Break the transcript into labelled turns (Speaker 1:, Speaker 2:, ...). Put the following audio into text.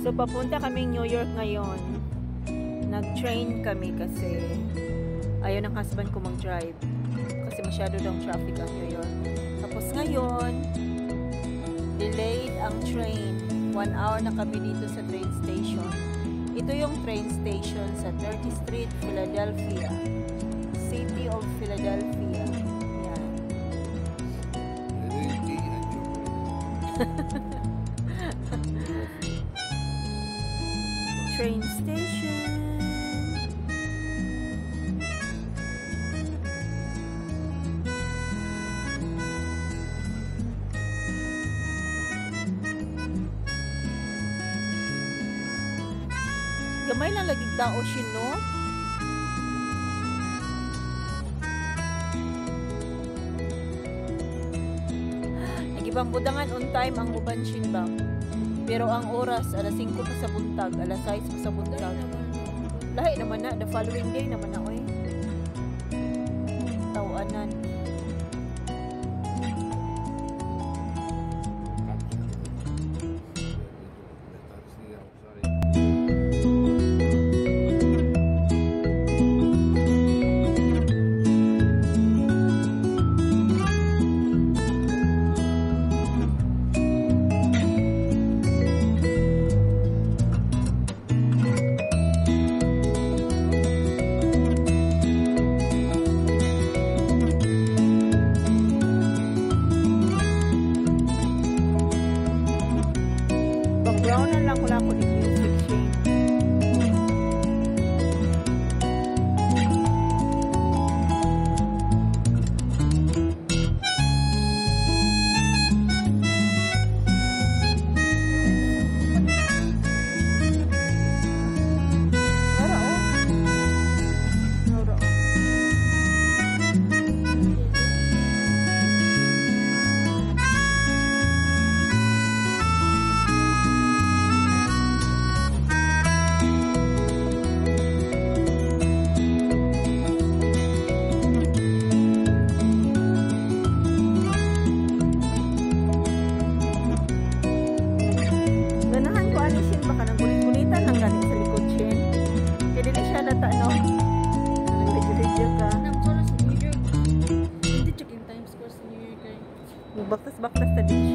Speaker 1: So, papunta kaming New York ngayon. Nag-train kami kasi ayaw ng husband ko mag-drive. Kasi masyado daw traffic ang New York. Tapos ngayon, delayed ang train. 1 hour na kami dito sa train station. Ito yung train station sa 30th Street, Philadelphia. City of Philadelphia. Yan. Train station. Gamay lang lagi tao siya, no? Nagibangbudangan on time ang uban ba? Pero ang oras, alas 5 pa sa buntag, alas 6 pa sa buntag. Lahi naman na, the following day naman na, oy. Tawanan. Background lang wala ko ng music chain. Baka nang gulit-gulitan lang galing sa likod siya. Kaya dili siya data, no? Nag-video ka.
Speaker 2: Nam, sa New York. Hindi check in Times Square sa New York.
Speaker 1: Baktas-baktas na din